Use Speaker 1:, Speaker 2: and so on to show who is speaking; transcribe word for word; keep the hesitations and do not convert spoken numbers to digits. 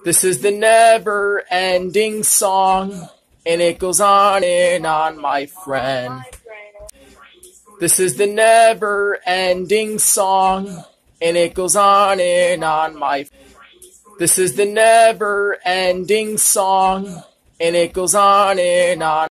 Speaker 1: This is the never-ending song, and it goes on and on, my friend. This is the never-ending song, and it goes on and on, my friend. This is the never-ending song, and it goes on and on.